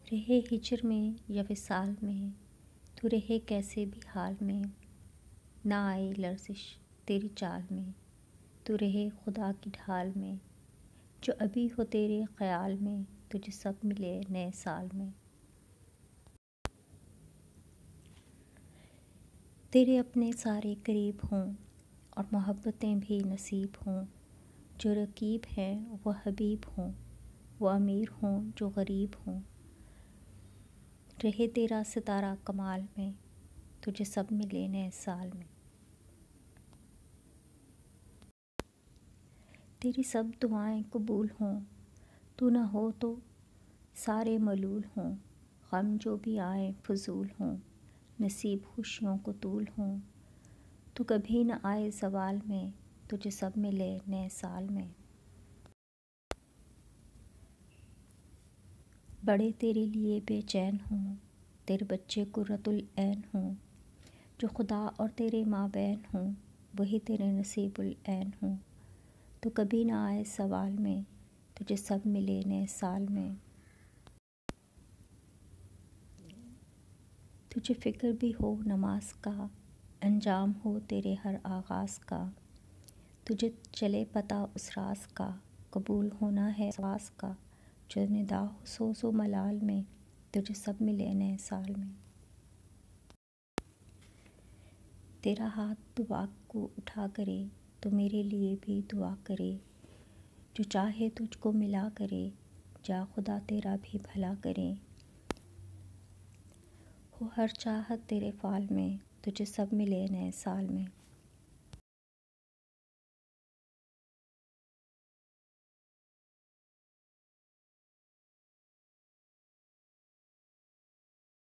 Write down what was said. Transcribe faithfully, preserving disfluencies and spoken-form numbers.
رہے ہجر میں یا وصال میں، تو رہے کیسے بھی حال میں، نہ آئی لرزش تیری چال میں، تو رہے خدا کی ڈھال میں، جو ابھی ہو تیرے خیال میں، تجھے سب ملے نئے سال میں۔ تیرے اپنے سارے قریب ہوں اور محبتیں بھی نصیب ہوں، جو رقیب ہیں وہ حبیب ہوں، وہ امیر ہوں جو غریب ہوں، رہے تیرا ستارہ کمال میں، تجھے سب ملے نئے سال میں۔ تیری سب دعائیں قبول ہوں، تو نہ ہو تو سارے ملول ہوں، غم جو بھی آئیں فضول ہوں، نصیب خوشیوں کو طول ہوں، تو کبھی نہ آئے زوال میں، تجھے سب ملے نئے سال میں۔ بڑے تیرے لیے بے چین ہوں، تیرے بچے قرۃ العین ہوں، جو خدا اور تیرے مابین ہوں، وہی تیرے نصیب العین ہوں، تو کبھی نہ آئے سوال میں، تجھے سب ملے نئے سال میں۔ تجھے فکر بھی ہو نماز کا، انجام ہو تیرے ہر آغاز کا، تجھے چلے پتہ اس راز کا، قبول ہونا ہے آواز کا، جو ندا ہو سوز و ملال میں، تجھے سب ملے نئے سال میں۔ تیرا ہاتھ دعا کو اٹھا کرے تو میرے لیے بھی دعا کرے، جو چاہے تجھ کو ملا کرے، جا خدا تیرا بھی بھلا کرے، ہو ہر چاہت تیرے فعل میں، تجھے سب ملے نئے سال میں۔